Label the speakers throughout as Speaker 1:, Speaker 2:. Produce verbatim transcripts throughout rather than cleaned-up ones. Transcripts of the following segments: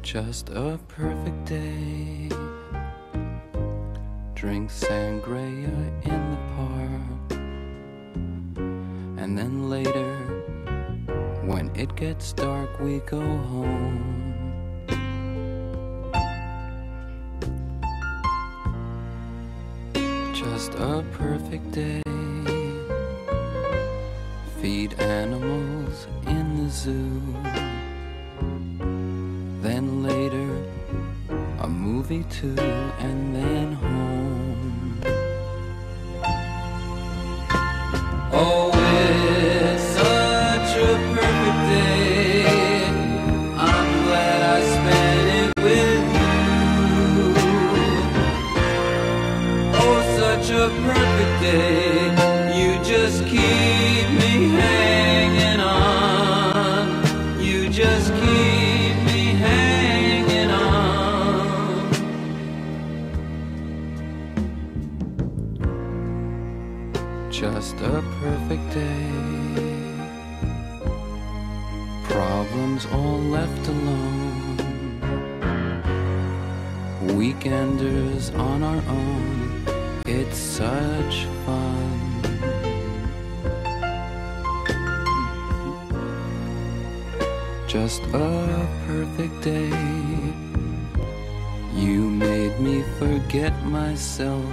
Speaker 1: Just a perfect day. Drink sangria in the park, and then later, when it gets dark, we go home. Just a perfect day. Feed animals in the zoo. Then later, a movie too, and then home. Oh, it's such a perfect day. I'm glad I spent it with you. Oh, such a perfect day. You just keep me hanging on. You just keep me hanging on. Just a perfect day. Problems all left alone. Weekenders on our own. It's such fun. Just a perfect day. You made me forget myself.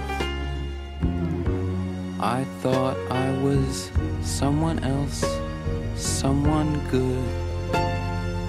Speaker 1: I thought I was someone else, someone good.